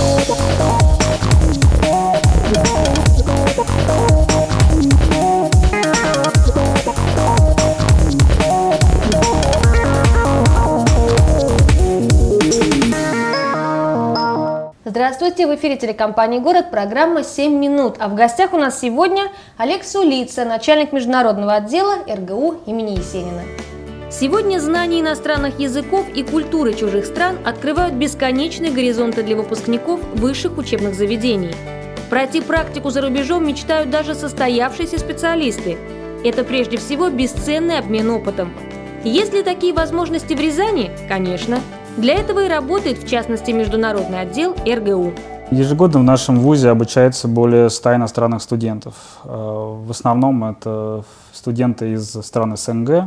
Здравствуйте, в эфире телекомпании «Город», программа «7 минут». А в гостях у нас сегодня Олег Сулица, начальник международного отдела РГУ имени Есенина. Сегодня знания иностранных языков и культуры чужих стран открывают бесконечные горизонты для выпускников высших учебных заведений. Пройти практику за рубежом мечтают даже состоявшиеся специалисты. Это прежде всего бесценный обмен опытом. Есть ли такие возможности в Рязани? Конечно. Для этого и работает, в частности, международный отдел РГУ. Ежегодно в нашем вузе обучается более 100 иностранных студентов. В основном это студенты из стран СНГ.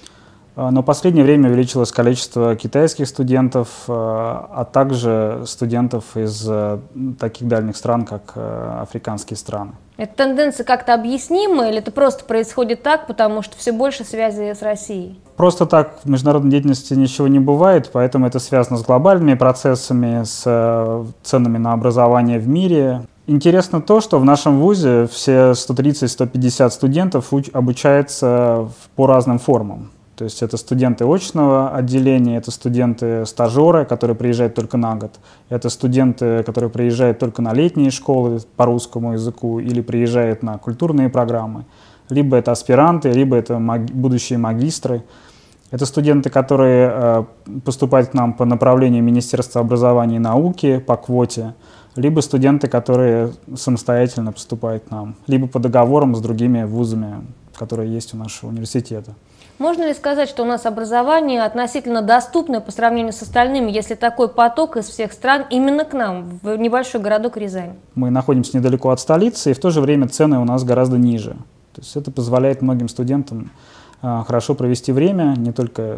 Но в последнее время увеличилось количество китайских студентов, а также студентов из таких дальних стран, как африканские страны. Эта тенденция как-то объяснима или это просто происходит так, потому что все больше связи с Россией? Просто так в международной деятельности ничего не бывает, поэтому это связано с глобальными процессами, с ценами на образование в мире. Интересно то, что в нашем вузе все 130-150 студентов обучаются по разным формам. То есть это студенты очного отделения, это студенты-стажеры, которые приезжают только на год, это студенты, которые приезжают только на летние школы по русскому языку или приезжают на культурные программы, либо это аспиранты, либо это будущие магистры. Это студенты, которые поступают к нам по направлению Министерства образования и науки по квоте, либо студенты, которые самостоятельно поступают к нам, либо по договорам с другими вузами, которые есть у нашего университета. Можно ли сказать, что у нас образование относительно доступное по сравнению с остальными, если такой поток из всех стран именно к нам, в небольшой городок Рязань? Мы находимся недалеко от столицы, и в то же время цены у нас гораздо ниже. То есть это позволяет многим студентам хорошо провести время, не только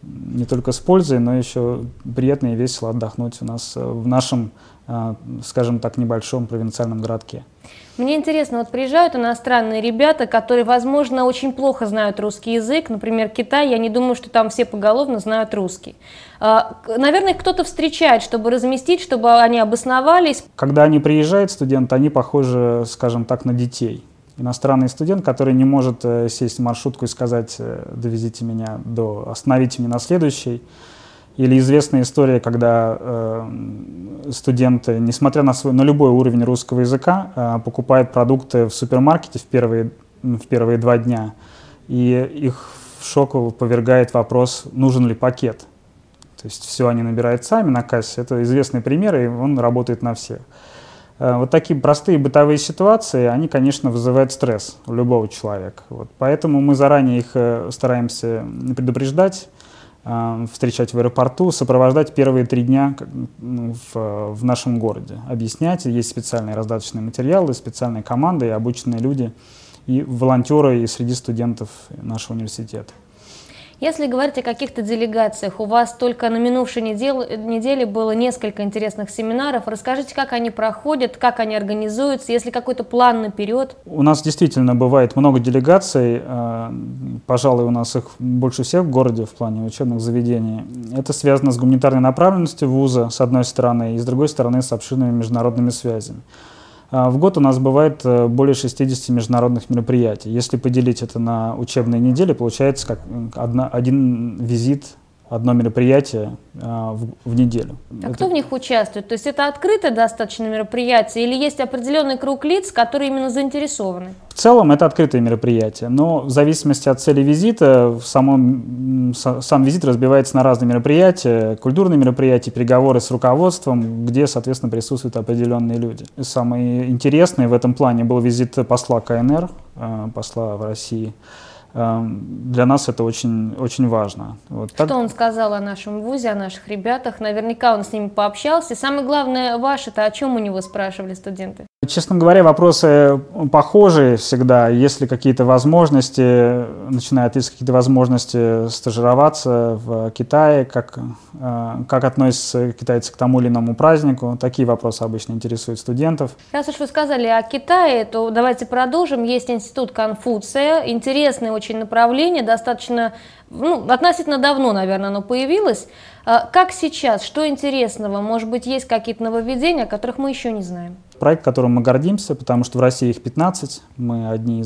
с пользой, но еще приятно и весело отдохнуть у нас в нашем, скажем так, небольшом провинциальном городке. Мне интересно, вот приезжают иностранные ребята, которые, возможно, очень плохо знают русский язык, например, Китай, я не думаю, что там все поголовно знают русский. Наверное, кто-то встречает, чтобы разместить, чтобы они обосновались. Когда они приезжают, студенты, они похожи, скажем так, на детей. Иностранный студент, который не может сесть в маршрутку и сказать: довезите меня остановите меня на следующей. Или известная история, когда студенты, несмотря на любой уровень русского языка, покупают продукты в супермаркете в первые 2 дня, и их в шок повергает вопрос, нужен ли пакет. То есть все они набирают сами на кассе. Это известный пример, и он работает на всех. Вот такие простые бытовые ситуации, они, конечно, вызывают стресс у любого человека. Вот. Поэтому мы заранее их стараемся предупреждать, встречать в аэропорту, сопровождать первые 3 дня в нашем городе, объяснять. Есть специальные раздаточные материалы, специальные команды, и обученные люди, и волонтеры и среди студентов нашего университета. Если говорить о каких-то делегациях, у вас только на минувшей неделе было несколько интересных семинаров. Расскажите, как они проходят, как они организуются, есть ли какой-то план наперед? У нас действительно бывает много делегаций, пожалуй, у нас их больше всех в городе в плане учебных заведений. Это связано с гуманитарной направленностью вуза, с одной стороны, и с другой стороны, с обширными международными связями. В год у нас бывает более 60 международных мероприятий. Если поделить это на учебные недели, получается как один визит, одно мероприятие в неделю. Кто в них участвует? То есть это открытое достаточно мероприятие или есть определенный круг лиц, которые именно заинтересованы? В целом это открытое мероприятие, но в зависимости от цели визита сам визит разбивается на разные мероприятия, культурные мероприятия, переговоры с руководством, где, соответственно, присутствуют определенные люди. И самый интересный в этом плане был визит посла КНР, посла в России. Для нас это очень, очень важно. Вот так. Что он сказал о нашем вузе, о наших ребятах? Наверняка он с ними пообщался. И самое главное, ваше-то о чем у него спрашивали студенты? Честно говоря, вопросы похожие всегда. Есть ли какие-то возможности, начинают есть какие-то возможности стажироваться в Китае, как относятся китайцы к тому или иному празднику. Такие вопросы обычно интересуют студентов. Раз уж вы сказали о Китае, то давайте продолжим. Есть институт Конфуция, интересное очень направление, достаточно, относительно давно, наверное, оно появилось. Как сейчас? Что интересного? Может быть, есть какие-то нововведения, о которых мы еще не знаем? Проект, которым мы гордимся, потому что в России их 15. Мы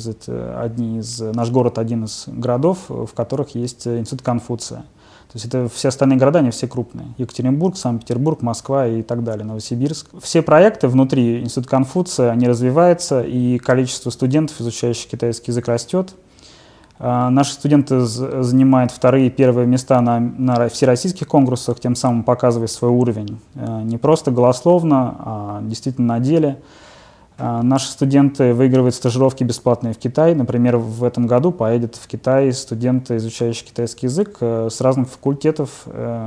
наш город один из городов, в которых есть институт Конфуция. То есть это все остальные города, они все крупные. Екатеринбург, Санкт-Петербург, Москва и так далее, Новосибирск. Все проекты внутри института Конфуция, они развиваются, и количество студентов, изучающих китайский язык, растет. Наши студенты занимают вторые и первые места на всероссийских конкурсах, тем самым показывая свой уровень. Не просто голословно, а действительно на деле. Наши студенты выигрывают стажировки бесплатные в Китай. Например, в этом году поедут в Китай студенты, изучающие китайский язык, с разных факультетов,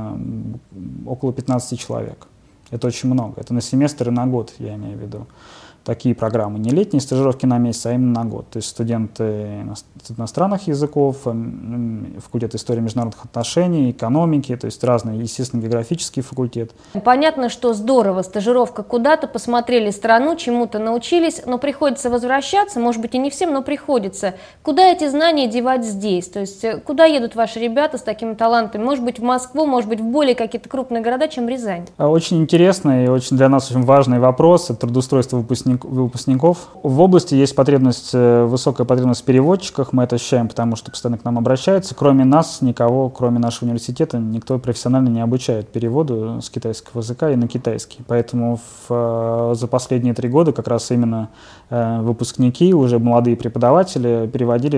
около 15 человек. Это очень много. Это на семестр и на год, я имею в виду. Такие программы. Не летние стажировки на месяц, а именно на год. То есть студенты иностранных языков, факультет истории международных отношений, экономики, то есть разные, естественно, географический факультет. Понятно, что здорово, стажировка куда-то, посмотрели страну, чему-то научились, но приходится возвращаться, может быть и не всем, но приходится. Куда эти знания девать здесь? То есть куда едут ваши ребята с такими талантами? Может быть в Москву, может быть в более какие-то крупные города, чем Рязань? Очень интересный и очень для нас очень важный вопрос – это трудоустройство выпускников. В области есть высокая потребность в переводчиках, мы это ощущаем, потому что постоянно к нам обращаются. Кроме нас, никого, кроме нашего университета, никто профессионально не обучает переводу с китайского языка и на китайский. Поэтому за последние 3 года как раз именно выпускники, уже молодые преподаватели, переводили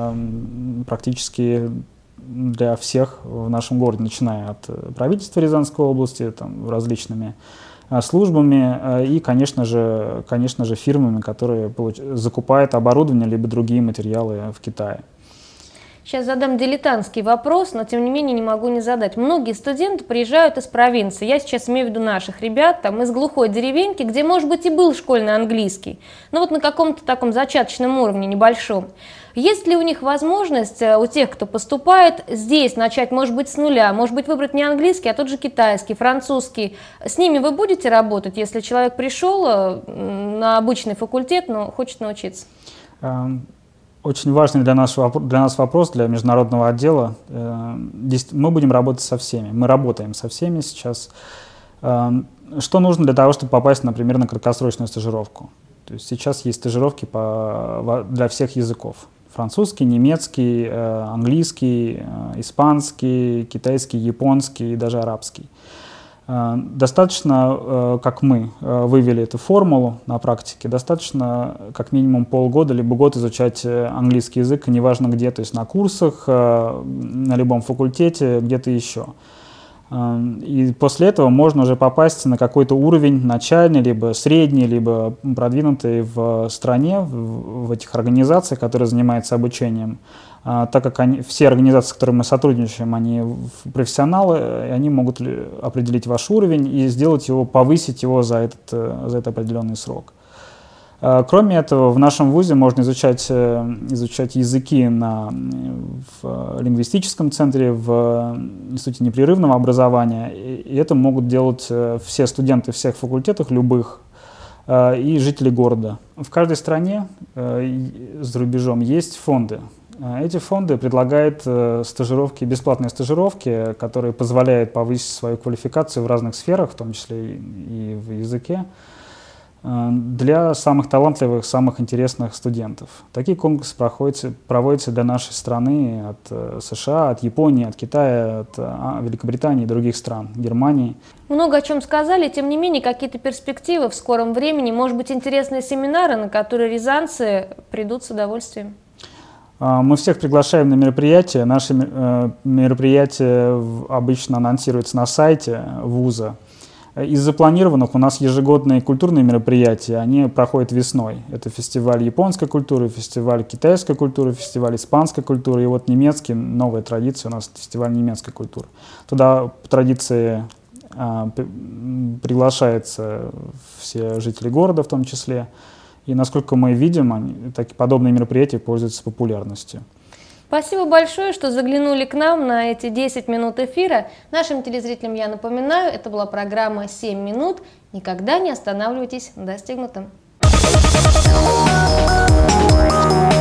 практически для всех в нашем городе, начиная от правительства Рязанской области, различными службами и, конечно же, фирмами, которые закупают оборудование либо другие материалы в Китае. Сейчас задам дилетантский вопрос, но тем не менее не могу не задать. Многие студенты приезжают из провинции, я сейчас имею в виду наших ребят, из глухой деревеньки, где, может быть, и был школьный английский, но на каком-то таком зачаточном уровне, небольшом. Есть ли у них возможность, у тех, кто поступает, здесь начать, может быть, с нуля, может быть, выбрать не английский, а тот же китайский, французский? С ними вы будете работать, если человек пришел на обычный факультет, но хочет научиться? Очень важный для нас вопрос, для международного отдела. Мы будем работать со всеми, мы работаем со всеми сейчас. Что нужно для того, чтобы попасть, например, на краткосрочную стажировку? То есть сейчас есть стажировки для всех языков. Французский, немецкий, английский, испанский, китайский, японский и даже арабский. Достаточно, как мы вывели эту формулу на практике, достаточно как минимум полгода либо год изучать английский язык, неважно где, то есть на курсах, на любом факультете, где-то еще. И после этого можно уже попасть на какой-то уровень начальный, либо средний, либо продвинутый в стране, в этих организациях, которые занимаются обучением. Так как все организации, с которыми мы сотрудничаем, они профессионалы, и они могут определить ваш уровень и сделать его, повысить его за этот определенный срок. Кроме этого, в нашем вузе можно изучать языки в лингвистическом центре, в Институте непрерывного образования. И это могут делать все студенты всех факультетов, любых, и жители города. В каждой стране за рубежом есть фонды. Эти фонды предлагают бесплатные стажировки, которые позволяют повысить свою квалификацию в разных сферах, в том числе и в языке, для самых талантливых, самых интересных студентов. Такие конкурсы проводятся для нашей страны от США, от Японии, от Китая, от Великобритании и других стран, Германии. Много о чем сказали, тем не менее, какие-то перспективы в скором времени, может быть, интересные семинары, на которые рязанцы придут с удовольствием? Мы всех приглашаем на мероприятия. Наши мероприятия обычно анонсируются на сайте вуза. Из запланированных у нас ежегодные культурные мероприятия, они проходят весной. Это фестиваль японской культуры, фестиваль китайской культуры, фестиваль испанской культуры. И немецкий, новая традиция у нас, фестиваль немецкой культуры. Туда по традиции приглашаются все жители города в том числе. И насколько мы видим, подобные мероприятия пользуются популярностью. Спасибо большое, что заглянули к нам на эти 10 минут эфира. Нашим телезрителям я напоминаю, это была программа «7 минут». Никогда не останавливайтесь на достигнутом.